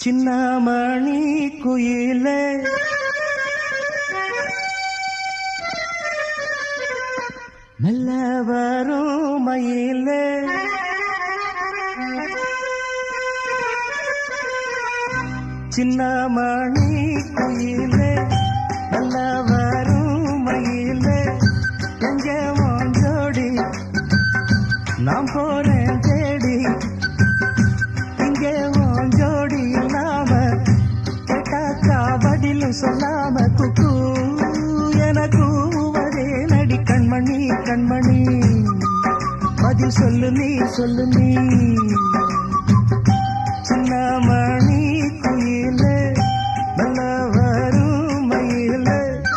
சின்னமணி குயிலே மெல்ல வரும் மயிலே சின்னமணி குயிலே மெல்ல வரும் மயிலே எங்கே ஜோடி நான் போறேன் தேடி இங்கே ஜோடி இல்லாம கேட்டாக்கா பதிலும் சொல்லாம குக்கு எனக்கு ஒரே நடி கண்மணி கண்மணி பதில் சொல்லு நீ சொல்லு நீ சின்னமணி குயிலே மெல்ல வரும் மயிலே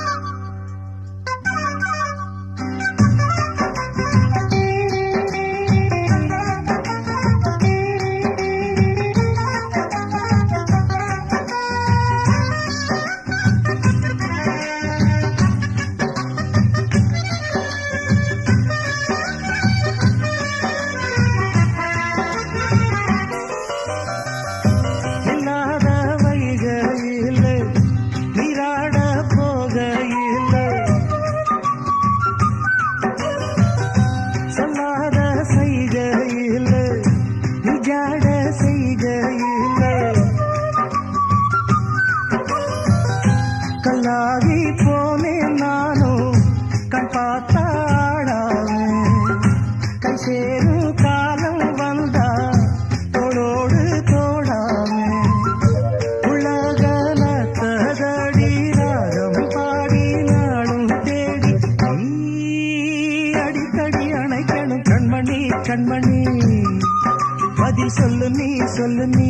கல்லாகி போனேன் நானும் கண் பார்த்தாடாவே கை சேரும் காலம் வந்தா தோளோடு தோடாமே உலகன தகடி ராகம் பாடி நாடும் தேடி அடிக்கடி அணைக்கணும் கண்மணி கண்மணி பதில் சொல்லு நீ சொல்லு நீ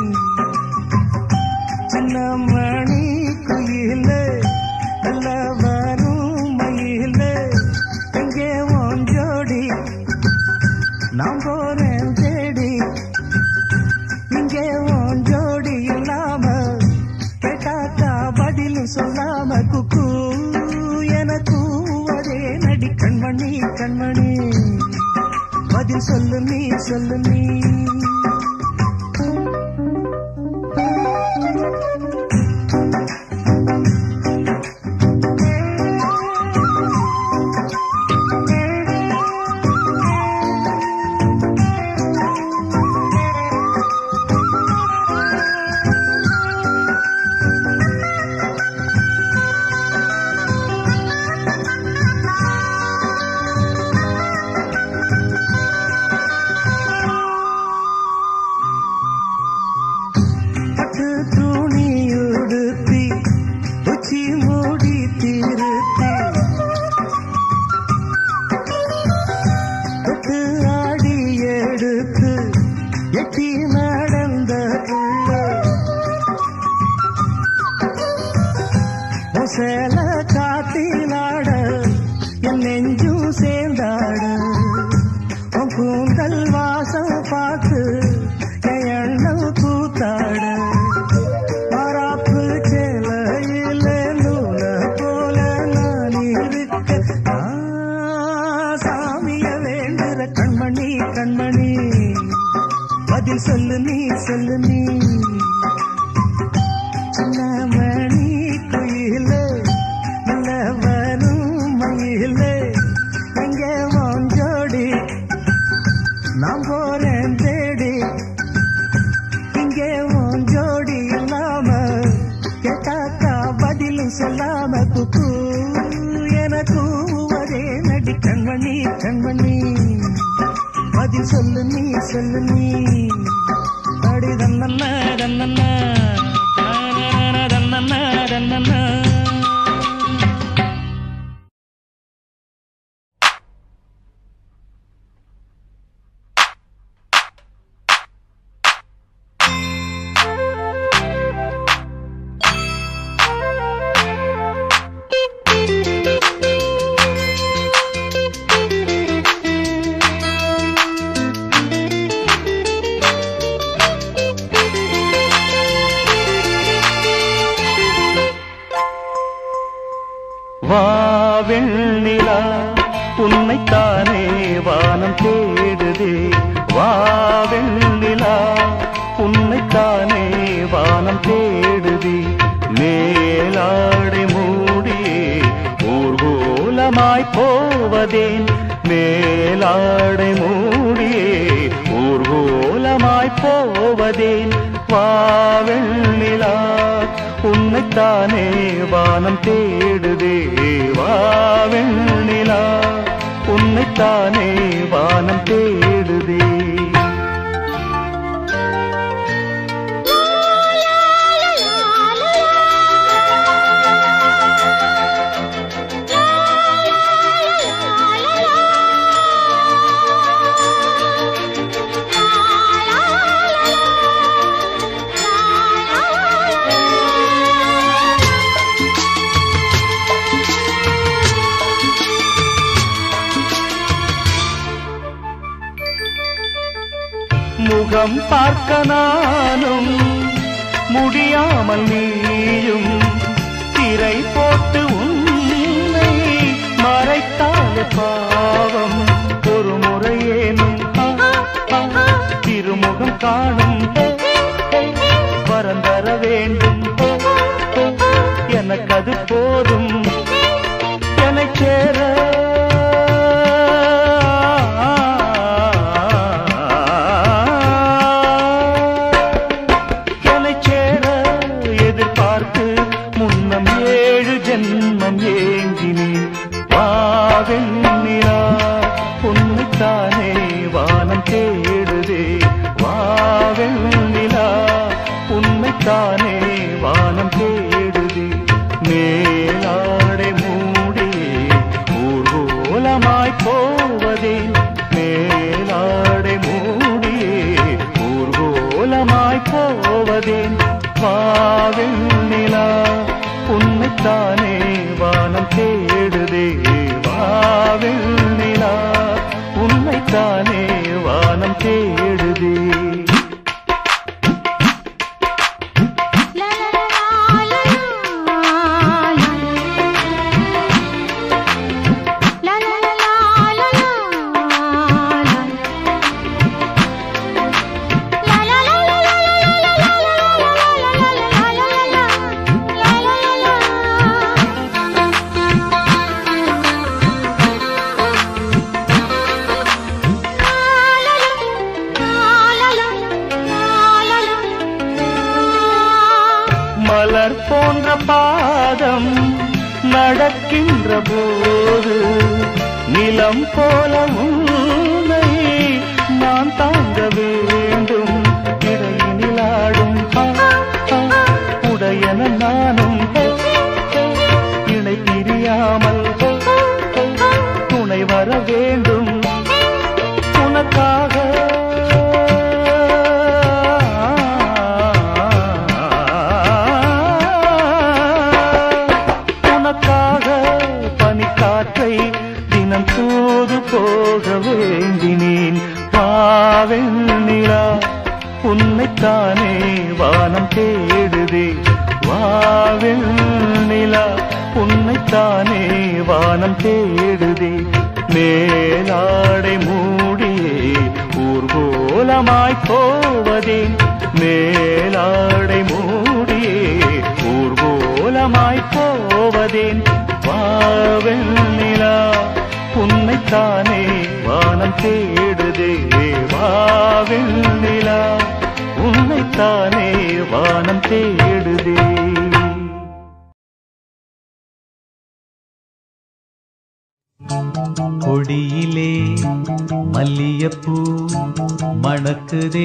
சின்னமணி குயிலே மெல்ல வரும் மயிலே எங்கே ஜோடி நான் போறேன் தேடி இங்கே ஜோடி இல்லாம கேட்டாக்கா பதிலும் சொல்லாம குக்கு எனக்கு ஒரே நடி கண்மணி கண்மணி பதில் சொல்லு நீ சொல்லு நீ துணியுடுத்தி உச்சி மூடி திருத்தி தொட்டு ஆடி எடுத்து எட்டி நடந்த சேல காத்திலாட என் நெஞ்சும் சேர்ந்தாட உன் கூந்தல் வாசம் பார்த்து என் எண்ணம் கூத்தாட கண்மணி பதில் சொல்லு நீ சொல்லு நீ சின்னமணி குயிலே மெல்ல வரும் மயிலே எங்கே ஜோடி நான் போறேன் தேடி இங்கே ஜோடி இல்லாம கேட்டாக்கா பதிலும் சொல்லாம குக்கு எனக்கு ஒரே நடி கண்மணி கண்மணி பதில் சொல்லு நீ சொல்லு நீ அடி தன்னன்ன தன்னன்ன தன்னன்ன தன்னன்ன வாவெண்ணிலா உன்னைத்தானே வானம் தேடுதே வாவெண்ணிலா உன்னைத்தானே வா போவதேன் மேலாடை மூடியே ஊர்கோலமாய் போவதேன் வாவெண்ணிலா உன்னைத்தானே வானம் தேடுதே வாவெண்ணிலா உன்னைத்தானே வானம் தேடுதே முகம் பார்க்க நானும் முடியாமல் நீயும் திரை போட்டு உன்னை மறைத்தாலே பாவம் ஒரு முறையேனும் திருமுகம் காணும் வரந்தர வேண்டும் எனக்கு அது போதும் என்னை சேர வாவெண்ணிலா உன்னைத்தானே வானம் தேடுதே வாவெண்ணிலா உன்னைத்தானே வானம் தேடுதே மேலாடை மூடியே ஊர்கோலமாய் போவதே மேலாடை மூடியே ஊர்கோலமாய் போவதே வாவெண்ணிலா உன்னைத்தானே வானம் தேடுதே வாவெண்ணிலா உன்னைத்தானே வானம் தேடுதே மலர் போன்ற பாதம் நடக்கின்ற போது நிலம் போல உன்னை நான் தாங்க வேண்டும் இடையினிலாடும் உடையன நானும் இணை பிரியாமல் துணை வர வேண்டும் உனக்காக தினம் தூது போக வேண்டினேன் வாவெண்ணிலா உன்னைத்தானே வானம் தேடுதே வாவெண்ணிலா உன்னைத்தானே வானம் தேடுதே மேலாடை மூடியே ஊர்கோலமாய் போவதே மேலாடை மூடியே ஊர்கோலமாய் போவதேன் வாவெண்ணிலா உன்னைத்தானே வானம் தேடுதே வாவெண்ணிலா உன்னைத்தானே வானம் தேடுதே கொடியிலே மல்லியப்பூ மணக்குதே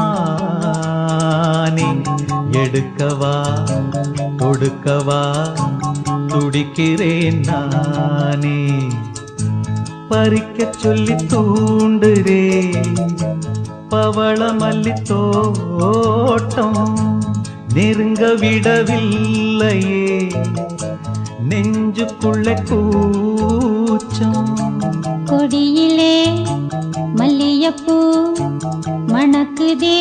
மானே எடுக்கவா கொடுக்கவா துடிக்கிறேன் நானே பறிக்கச் சொல்லி தூண்டுதே பவள மல்லி தோட்டம் நெருங்க விடவில்லையே நெஞ்சுக்குள்ளே கூச்சம் கொடியிலே மல்லியப்பூ மணக்குதே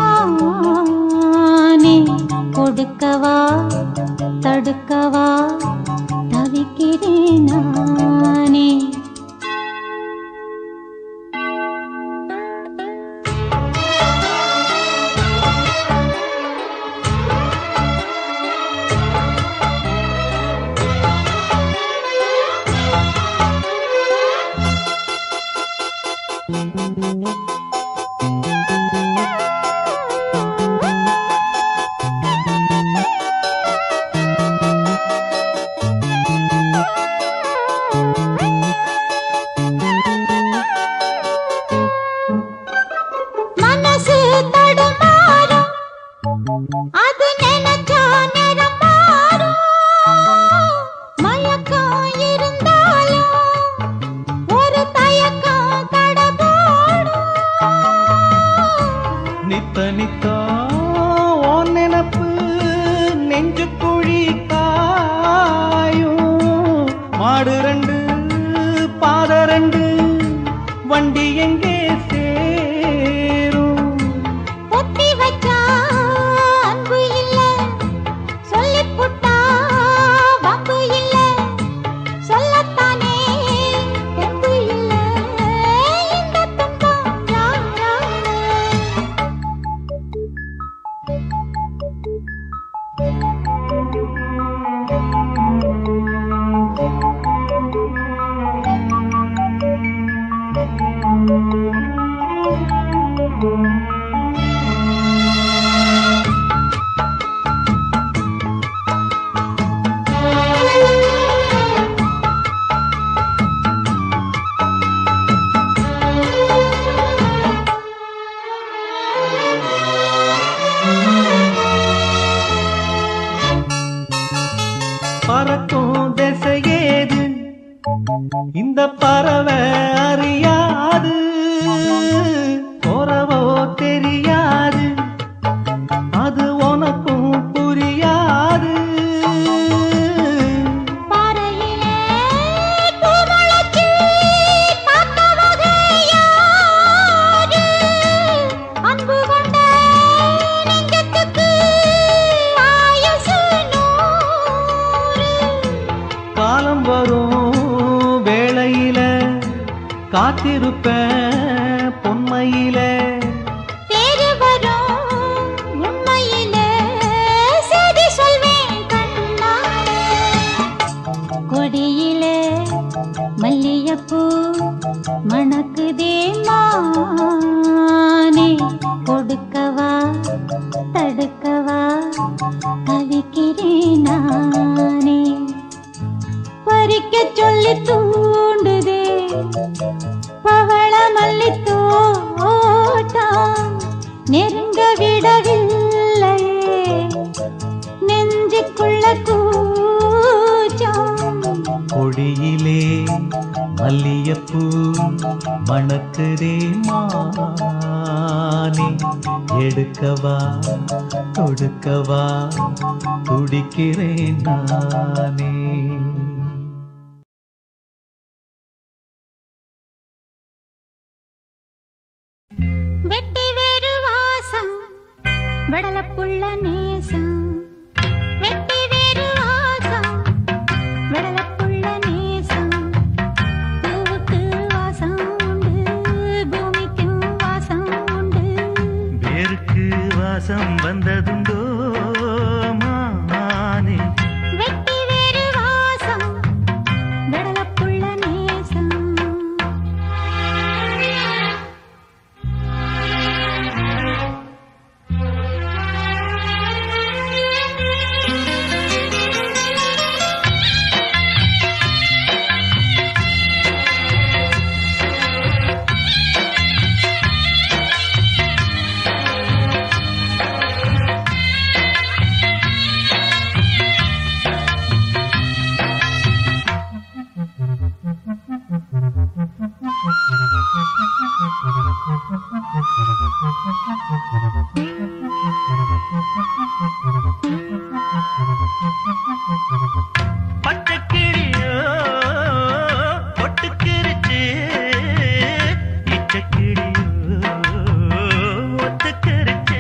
மானே கொடுக்கவா தடுக்கவா தவிக்கிறேன் நானே அது நினைச்சா நேரம் மாறும். மயக்கம் இருந்தாலும் ஒரு தயக்கம் தடபோடும். நித்த நித்தா ஓன் நினப்பு நெஞ்சு குழி காயும். மாடு ரெண்டு பாத ரெண்டு வண்டி எங்கே சேரும்? பொத்தி வச்சா அன்பு இல்ல, சொல்லிப் புட்டா வம்பு இல்ல. சொல்லத்தானே தெம்பு இல்ல, இந்த துன்பம் யாரால? பறக்கும் திசையேது இந்த பறவை அறியாது. போறவோ தெரியாது, அது உனக்கும் புரியாது. பாறையிலே பூ முளைச்சு பார்த்தவங்க யாரு? அன்பு கொண்ட நெஞ்சத்துக்கு ஆயுசு 100. காலம் வரும் வேளையில காத்திருப்பேன் பொன்மையில. தேறு வரும் உண்மையிலே செய்தி சொல்வேன் கண்ணாலே. கொடியிலே மல்லிகைப்பூ மணக்குதே மானே. கொடுக்கவா தடுக்கவா தவிக்கிறேன் நானே. பறிக்க சொல்லி தூண்டுதே பவள மல்லி தோட்டம். நெருங்க விடவில்லையே நெஞ்சுக்குள்ள கூச்சம். கொடியிலே மல்லிகைப்பூ மணக்குதே மானே. எடுக்கவா கொடுக்கவா துடிக்கிறேன் நானே. வெட்டி வேறு வாசம் வடலப்புள்ள நேசம். வெட்டி வேறு வாசம் வடலப்புள்ள நேசம். பூவுக்கு வாசம் உண்டு, பூமிக்கும் வாசம் உண்டு. வேருக்கு வாசம் வந்ததுண்டோ மானே. வெட்டி வேறு வாசம் வடலப்புள்ள நேசம். பச்சக்கிளியோ ஒட்டுக்கிருச்சு, இச்சக்கிளியோ ஒத்துக்கிருச்சு.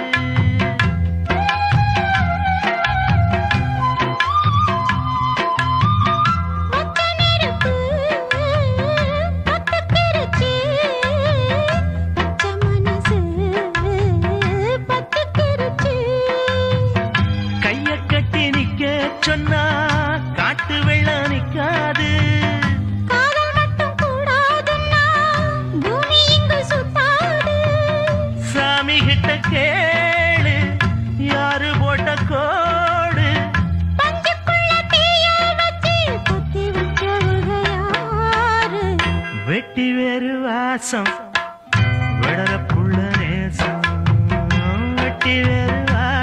மொத்த நெருப்பு பத்துக்கிருச்சு, பச்சை மனசு பத்துக்கிருச்சு. கைய கட்டி நிக்க சொன்னா காட்டு வெள்ளம் நிக்காது. காதல் மட்டும் கூடாதுன்னா பூமி இங்கு சுத்தாது. சாமி கிட்ட கேளு யாரு போட்ட கோடு. பஞ்சுக்குள்ள தீய வச்சு குத்தி வச்சவங்க யாரு? வெட்டி வேறு வாசம் வளர புள்ள நேசம். வெட்டி வேறு வாசம்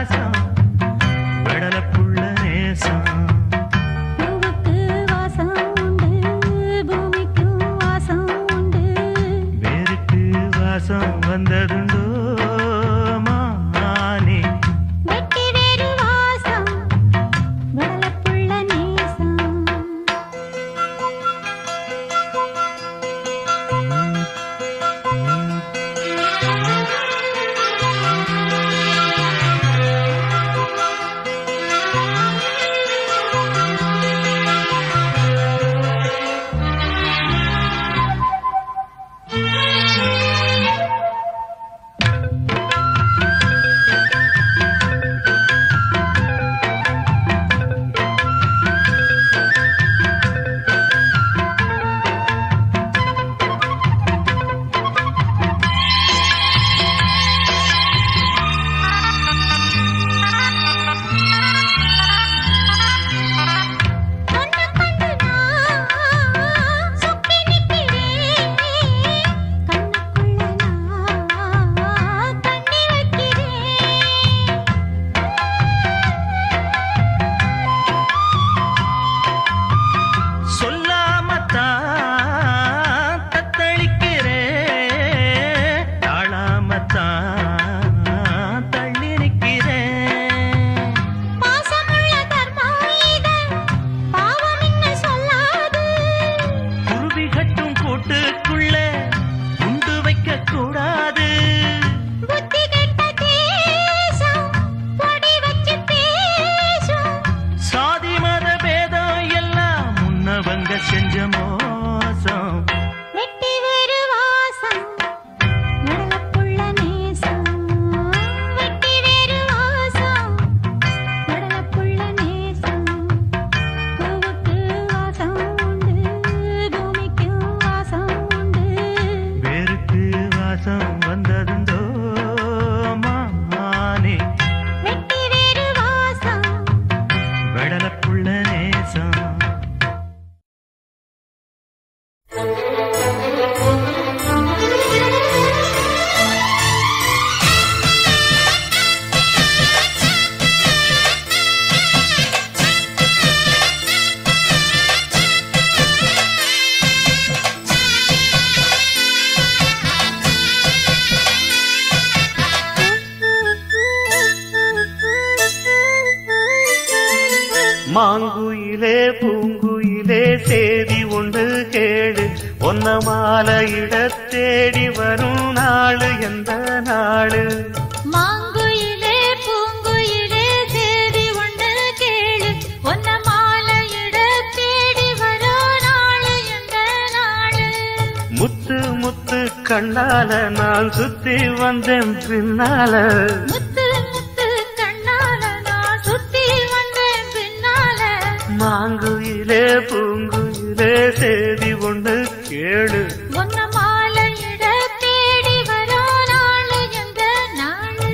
மாங்குயிலே பூங்குயிலே சேதி ஒன்று கேடு ஒன்ன மாலையிட தேடி வரும் நாளு எந்த நாளு மாங்குயிலே பூங்குயிலே சேதி ஒன்று கேளு ஒன்ன மாலையிட தேடி வரும் நாளு எந்த நாளு முத்து முத்து கண்ணால நான் சுத்தி வந்தேன் பின்னால முத்து முத்து கண்ணால நான் சுத்தி வந்தேன் பின்னால மாங்குயிலே பூங்குயிலே சேதி ஒன்று கேளு ஒன்ன மாலையிட தேடி வரும் நாளு எந்த நாளு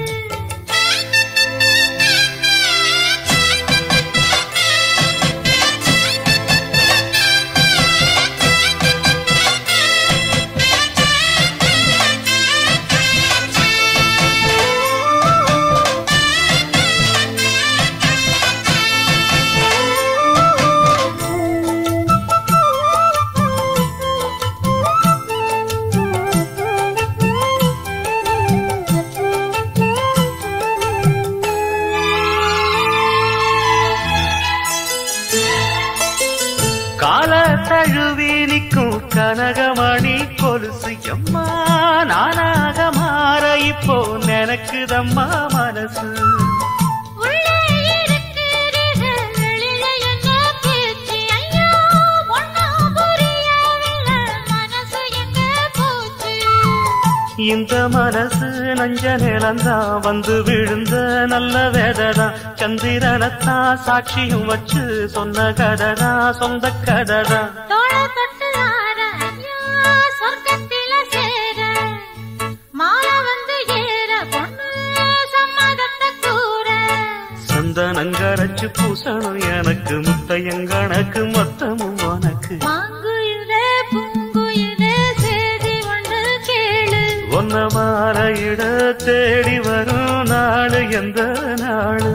கால தழுவி நிற்கும் கனகமணி கொலுசு எம்மா நானாக மாற இப்போ நினைக்குதம்மா மனசு உள்ளே இருக்கிறது வெளியே என்ன பேச்சு ஐயோ ஒண்ணும் புரியவில்லை மனசு எங்க போச்சு இந்த மனசு நஞ்ச நிலந்தான் வந்து விழுந்த நல்ல வேததான் சந்திரனத்தான் சாட்சியும் வச்சு சொன்ன கததான் சொந்த கததான் தோள தொட்டு ஆட ஐயா சொர்க்கத்தில சேர மாலை வந்து ஏற பொண்ணு சம்மதத்தை கூற சந்தனங்கரைச்சு பூசணும் எனக்கு முத்தையங்கணக்கு மொத்தமும் உனக்கு மாங்குயிலே பூங்குயிலே சேதி ஒன்று கேளு ஒன்ன மாலையிட தேடி வரும் நாளு எந்த நாளு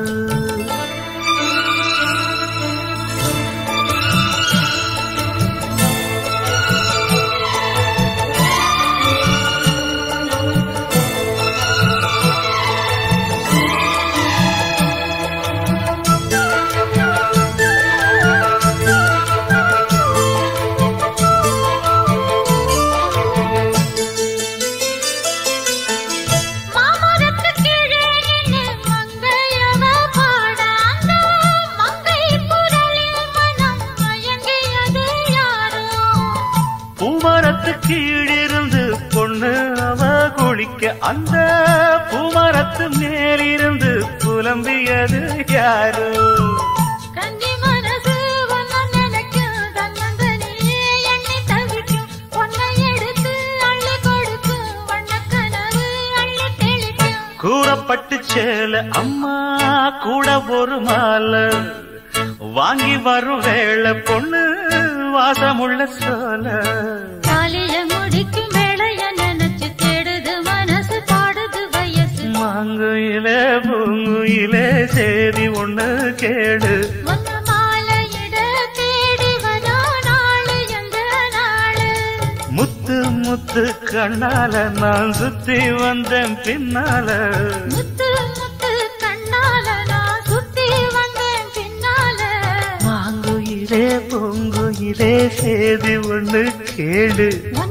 மாமரத்து கீழே நின்னு மங்கையவ பாட அந்த மங்கை குரலில் மனம் மயங்கியது யாரோ பூமரத்து கீழிருந்து பொண்ணு அவ குளிக்க அந்த பூமரத்து மேலிருந்து புலம்பியது யாரு கன்னி மனசு ஒன்ன நினைக்கும் தன்னந்தனியே எண்ணி தவிக்கும் பொன்னை எடுத்து அள்ளி கொடுக்கும் வண்ணக்கனவு அள்ளி தெளிக்கும் கூறப்பட்டு சேல அம்மா கூட ஒரு மாலை வாங்கி வரும் வேளை பொண்ணு வாசமுள்ள சோல காலிய முடிக்கும் வேளைய நினைச்சு தேடுது மனசு பாடுது வயசு மாங்குயிலே பூங்குயிலே சேதி ஒண்ணு கேடு ஒன்ன மாலையிட தேடி வரா நாளு எந்த நாளு முத்து முத்து கண்ணால நான் சுத்தி வந்தேன் பின்னால முத்து முத்து கண்ணால நான் சுத்தி வந்தேன் பின்னால மாங்குயிலே பூங்குயிலே சேதி ஒண்ணு கேடு ஒன்ன